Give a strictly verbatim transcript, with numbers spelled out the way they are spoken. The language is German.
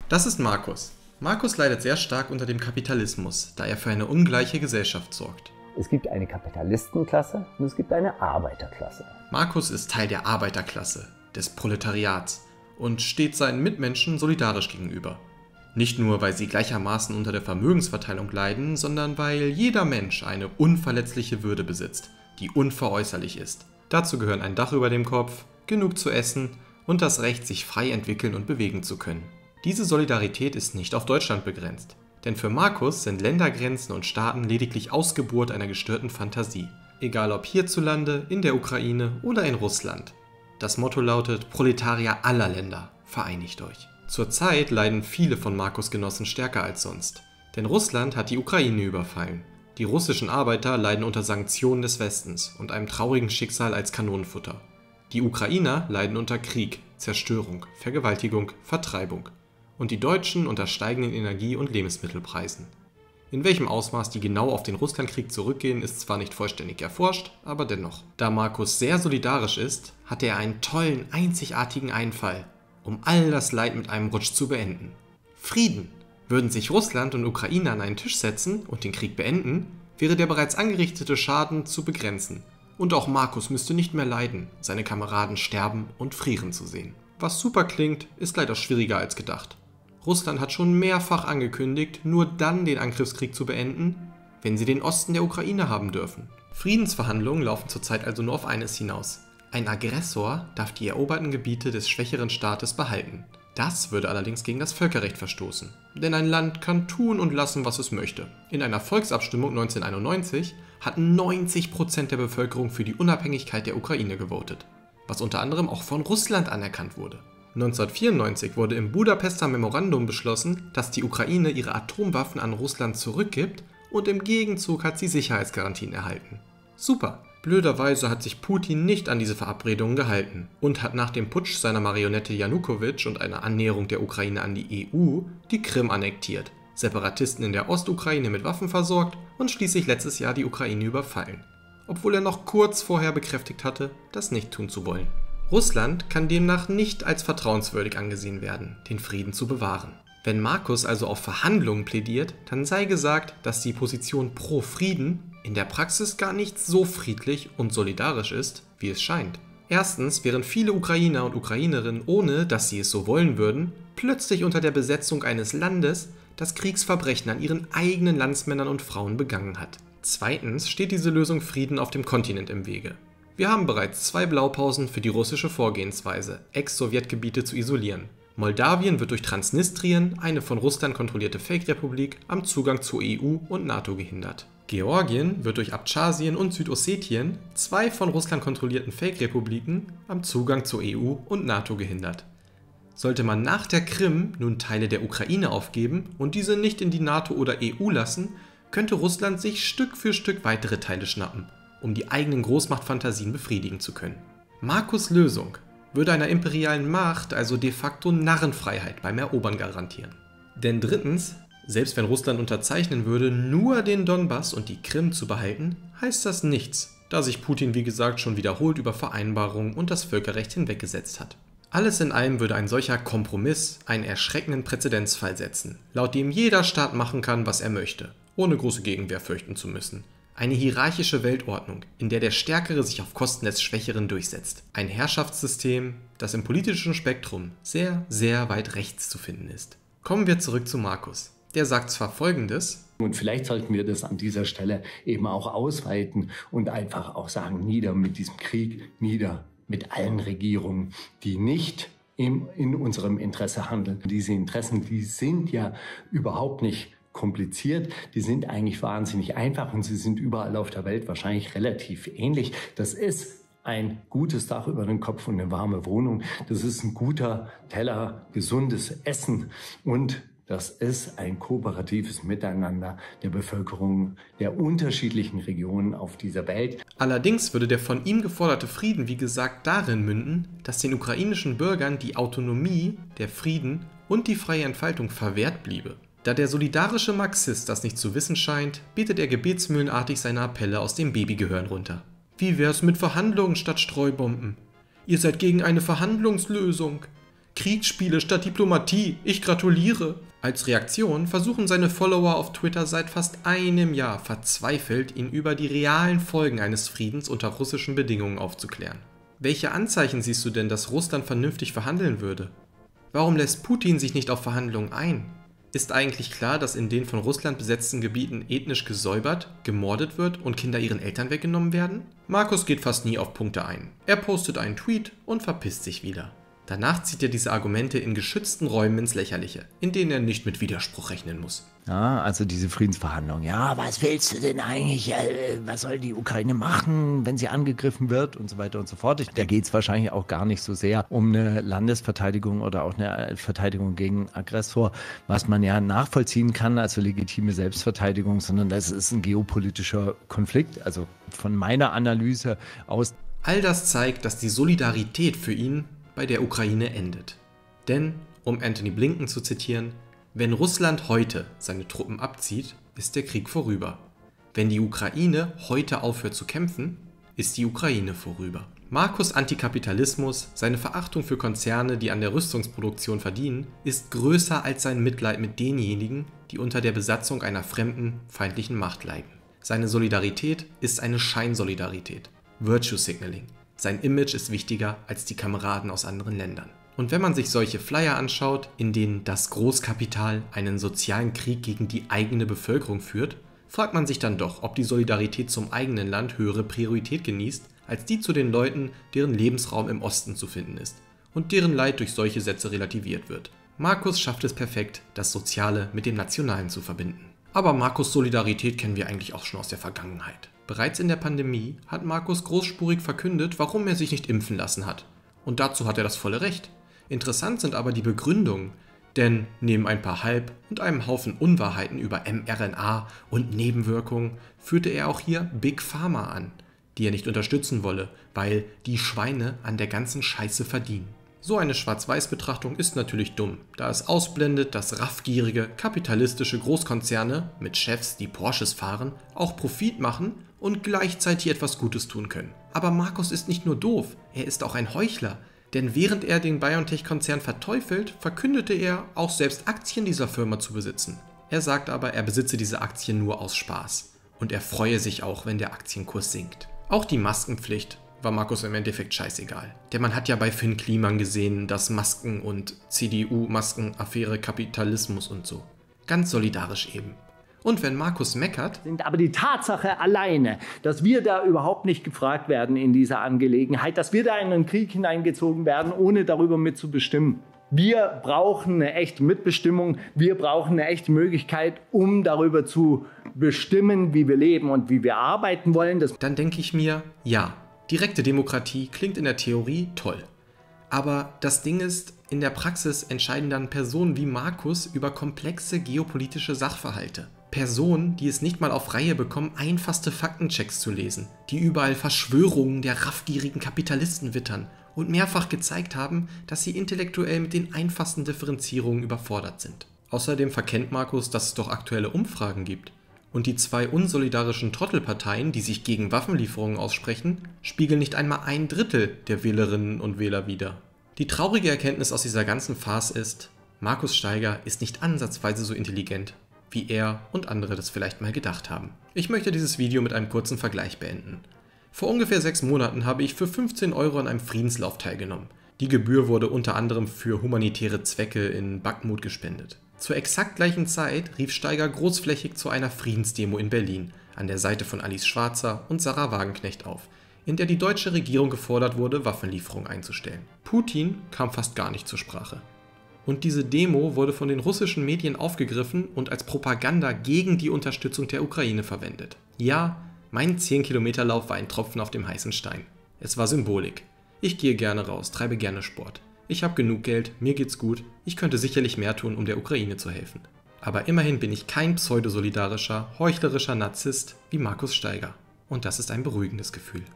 Das ist Markus. Markus leidet sehr stark unter dem Kapitalismus, da er für eine ungleiche Gesellschaft sorgt. Es gibt eine Kapitalistenklasse und es gibt eine Arbeiterklasse. Markus ist Teil der Arbeiterklasse, des Proletariats und steht seinen Mitmenschen solidarisch gegenüber. Nicht nur, weil sie gleichermaßen unter der Vermögensverteilung leiden, sondern weil jeder Mensch eine unverletzliche Würde besitzt, die unveräußerlich ist. Dazu gehören ein Dach über dem Kopf, genug zu essen und das Recht, sich frei entwickeln und bewegen zu können. Diese Solidarität ist nicht auf Deutschland begrenzt. Denn für Markus sind Ländergrenzen und Staaten lediglich Ausgeburt einer gestörten Fantasie. Egal ob hierzulande, in der Ukraine oder in Russland. Das Motto lautet: Proletarier aller Länder, vereinigt euch. Zurzeit leiden viele von Markus' Genossen stärker als sonst. Denn Russland hat die Ukraine überfallen. Die russischen Arbeiter leiden unter Sanktionen des Westens und einem traurigen Schicksal als Kanonenfutter. Die Ukrainer leiden unter Krieg, Zerstörung, Vergewaltigung, Vertreibung. Und die Deutschen unter steigenden Energie- und Lebensmittelpreisen. In welchem Ausmaß die genau auf den Russlandkrieg zurückgehen, ist zwar nicht vollständig erforscht, aber dennoch. Da Markus sehr solidarisch ist, hatte er einen tollen, einzigartigen Einfall, um all das Leid mit einem Rutsch zu beenden. Frieden! Würden sich Russland und Ukraine an einen Tisch setzen und den Krieg beenden, wäre der bereits angerichtete Schaden zu begrenzen. Und auch Markus müsste nicht mehr leiden, seine Kameraden sterben und frieren zu sehen. Was super klingt, ist leider schwieriger als gedacht. Russland hat schon mehrfach angekündigt, nur dann den Angriffskrieg zu beenden, wenn sie den Osten der Ukraine haben dürfen. Friedensverhandlungen laufen zurzeit also nur auf eines hinaus. Ein Aggressor darf die eroberten Gebiete des schwächeren Staates behalten. Das würde allerdings gegen das Völkerrecht verstoßen. Denn ein Land kann tun und lassen, was es möchte. In einer Volksabstimmung neunzehnhunderteinundneunzig hatten neunzig Prozent der Bevölkerung für die Unabhängigkeit der Ukraine gewotet, was unter anderem auch von Russland anerkannt wurde. neunzehnhundertvierundneunzig wurde im Budapester Memorandum beschlossen, dass die Ukraine ihre Atomwaffen an Russland zurückgibt und im Gegenzug hat sie Sicherheitsgarantien erhalten. Super! Blöderweise hat sich Putin nicht an diese Verabredungen gehalten und hat nach dem Putsch seiner Marionette Janukowitsch und einer Annäherung der Ukraine an die E U die Krim annektiert, Separatisten in der Ostukraine mit Waffen versorgt und schließlich letztes Jahr die Ukraine überfallen. Obwohl er noch kurz vorher bekräftigt hatte, das nicht tun zu wollen. Russland kann demnach nicht als vertrauenswürdig angesehen werden, den Frieden zu bewahren. Wenn Markus also auf Verhandlungen plädiert, dann sei gesagt, dass die Position pro Frieden in der Praxis gar nicht so friedlich und solidarisch ist, wie es scheint. Erstens wären viele Ukrainer und Ukrainerinnen, ohne dass sie es so wollen würden, plötzlich unter der Besetzung eines Landes, das Kriegsverbrechen an ihren eigenen Landsmännern und Frauen begangen hat. Zweitens steht diese Lösung Frieden auf dem Kontinent im Wege. Wir haben bereits zwei Blaupausen für die russische Vorgehensweise, Ex-Sowjetgebiete zu isolieren. Moldawien wird durch Transnistrien, eine von Russland kontrollierte Fake-Republik, am Zugang zur E U und NATO gehindert. Georgien wird durch Abchasien und Südossetien, zwei von Russland kontrollierten Fake-Republiken, am Zugang zur E U und NATO gehindert. Sollte man nach der Krim nun Teile der Ukraine aufgeben und diese nicht in die NATO oder E U lassen, könnte Russland sich Stück für Stück weitere Teile schnappen, um die eigenen Großmachtfantasien befriedigen zu können. Markus' Lösung würde einer imperialen Macht also de facto Narrenfreiheit beim Erobern garantieren. Denn drittens, selbst wenn Russland unterzeichnen würde, nur den Donbass und die Krim zu behalten, heißt das nichts, da sich Putin wie gesagt schon wiederholt über Vereinbarungen und das Völkerrecht hinweggesetzt hat. Alles in allem würde ein solcher Kompromiss einen erschreckenden Präzedenzfall setzen, laut dem jeder Staat machen kann, was er möchte, ohne große Gegenwehr fürchten zu müssen. Eine hierarchische Weltordnung, in der der Stärkere sich auf Kosten des Schwächeren durchsetzt. Ein Herrschaftssystem, das im politischen Spektrum sehr, sehr weit rechts zu finden ist. Kommen wir zurück zu Markus. Der sagt zwar Folgendes: Und vielleicht sollten wir das an dieser Stelle eben auch ausweiten und einfach auch sagen, nieder mit diesem Krieg, nieder mit allen Regierungen, die nicht im, in unserem Interesse handeln. Diese Interessen, die sind ja überhaupt nicht kompliziert, die sind eigentlich wahnsinnig einfach und sie sind überall auf der Welt wahrscheinlich relativ ähnlich. Das ist ein gutes Dach über den Kopf und eine warme Wohnung. Das ist ein guter Teller gesundes Essen und das ist ein kooperatives Miteinander der Bevölkerung der unterschiedlichen Regionen auf dieser Welt. Allerdings würde der von ihm geforderte Frieden, wie gesagt, darin münden, dass den ukrainischen Bürgern die Autonomie, der Frieden und die freie Entfaltung verwehrt bliebe. Da der solidarische Marxist das nicht zu wissen scheint, betet er gebetsmühlenartig seine Appelle aus dem Babygehirn runter. Wie wär's mit Verhandlungen statt Streubomben? Ihr seid gegen eine Verhandlungslösung. Kriegsspiele statt Diplomatie, ich gratuliere. Als Reaktion versuchen seine Follower auf Twitter seit fast einem Jahr verzweifelt, ihn über die realen Folgen eines Friedens unter russischen Bedingungen aufzuklären. Welche Anzeichen siehst du denn, dass Russland vernünftig verhandeln würde? Warum lässt Putin sich nicht auf Verhandlungen ein? Ist eigentlich klar, dass in den von Russland besetzten Gebieten ethnisch gesäubert, gemordet wird und Kinder ihren Eltern weggenommen werden? Markus geht fast nie auf Punkte ein. Er postet einen Tweet und verpisst sich wieder. Danach zieht er diese Argumente in geschützten Räumen ins Lächerliche, in denen er nicht mit Widerspruch rechnen muss. Ja, also diese Friedensverhandlungen. Ja, was willst du denn eigentlich? Äh, was soll die Ukraine machen, wenn sie angegriffen wird und so weiter und so fort? Da geht es wahrscheinlich auch gar nicht so sehr um eine Landesverteidigung oder auch eine Verteidigung gegen Aggressor, was man ja nachvollziehen kann, also legitime Selbstverteidigung, sondern das ist ein geopolitischer Konflikt. Also von meiner Analyse aus. All das zeigt, dass die Solidarität für ihn bei der Ukraine endet. Denn, um Antony Blinken zu zitieren, wenn Russland heute seine Truppen abzieht, ist der Krieg vorüber. Wenn die Ukraine heute aufhört zu kämpfen, ist die Ukraine vorüber. Markus' Antikapitalismus, seine Verachtung für Konzerne, die an der Rüstungsproduktion verdienen, ist größer als sein Mitleid mit denjenigen, die unter der Besatzung einer fremden, feindlichen Macht leiden. Seine Solidarität ist eine Scheinsolidarität, Virtue Signaling. Sein Image ist wichtiger als die Kameraden aus anderen Ländern. Und wenn man sich solche Flyer anschaut, in denen das Großkapital einen sozialen Krieg gegen die eigene Bevölkerung führt, fragt man sich dann doch, ob die Solidarität zum eigenen Land höhere Priorität genießt, als die zu den Leuten, deren Lebensraum im Osten zu finden ist und deren Leid durch solche Sätze relativiert wird. Markus schafft es perfekt, das Soziale mit dem Nationalen zu verbinden. Aber Markus' Solidarität kennen wir eigentlich auch schon aus der Vergangenheit. Bereits in der Pandemie hat Markus großspurig verkündet, warum er sich nicht impfen lassen hat. Und dazu hat er das volle Recht. Interessant sind aber die Begründungen, denn neben ein paar Halb- und einem Haufen Unwahrheiten über mRNA und Nebenwirkungen führte er auch hier Big Pharma an, die er nicht unterstützen wolle, weil die Schweine an der ganzen Scheiße verdienen. So eine Schwarz-Weiß-Betrachtung ist natürlich dumm, da es ausblendet, dass raffgierige, kapitalistische Großkonzerne mit Chefs, die Porsches fahren, auch Profit machen und gleichzeitig etwas Gutes tun können. Aber Markus ist nicht nur doof, er ist auch ein Heuchler. Denn während er den BioNTech-Konzern verteufelt, verkündete er, auch selbst Aktien dieser Firma zu besitzen. Er sagt aber, er besitze diese Aktien nur aus Spaß. Und er freue sich auch, wenn der Aktienkurs sinkt. Auch die Maskenpflicht war Markus im Endeffekt scheißegal. Denn man hat ja bei Finn Kliman gesehen, dass Masken und C D U-Maskenaffäre Kapitalismus und so. Ganz solidarisch eben. Und wenn Markus meckert, sind aber die Tatsache alleine, dass wir da überhaupt nicht gefragt werden in dieser Angelegenheit, dass wir da in einen Krieg hineingezogen werden, ohne darüber mitzubestimmen. Wir brauchen eine echte Mitbestimmung, wir brauchen eine echte Möglichkeit, um darüber zu bestimmen, wie wir leben und wie wir arbeiten wollen. Das dann denke ich mir, ja, direkte Demokratie klingt in der Theorie toll. Aber das Ding ist, in der Praxis entscheiden dann Personen wie Markus über komplexe geopolitische Sachverhalte. Personen, die es nicht mal auf Reihe bekommen, einfachste Faktenchecks zu lesen, die überall Verschwörungen der raffgierigen Kapitalisten wittern und mehrfach gezeigt haben, dass sie intellektuell mit den einfachsten Differenzierungen überfordert sind. Außerdem verkennt Markus, dass es doch aktuelle Umfragen gibt. Und die zwei unsolidarischen Trottelparteien, die sich gegen Waffenlieferungen aussprechen, spiegeln nicht einmal ein Drittel der Wählerinnen und Wähler wider. Die traurige Erkenntnis aus dieser ganzen Farce ist, Markus Staiger ist nicht ansatzweise so intelligent, wie er und andere das vielleicht mal gedacht haben. Ich möchte dieses Video mit einem kurzen Vergleich beenden. Vor ungefähr sechs Monaten habe ich für fünfzehn Euro an einem Friedenslauf teilgenommen. Die Gebühr wurde unter anderem für humanitäre Zwecke in Bakhmut gespendet. Zur exakt gleichen Zeit rief Staiger großflächig zu einer Friedensdemo in Berlin an der Seite von Alice Schwarzer und Sarah Wagenknecht auf, in der die deutsche Regierung gefordert wurde, Waffenlieferungen einzustellen. Putin kam fast gar nicht zur Sprache. Und diese Demo wurde von den russischen Medien aufgegriffen und als Propaganda gegen die Unterstützung der Ukraine verwendet. Ja, mein zehn Kilometer Lauf war ein Tropfen auf dem heißen Stein. Es war Symbolik. Ich gehe gerne raus, treibe gerne Sport. Ich habe genug Geld, mir geht's gut, ich könnte sicherlich mehr tun, um der Ukraine zu helfen. Aber immerhin bin ich kein pseudosolidarischer, heuchlerischer Narzisst wie Markus Staiger. Und das ist ein beruhigendes Gefühl.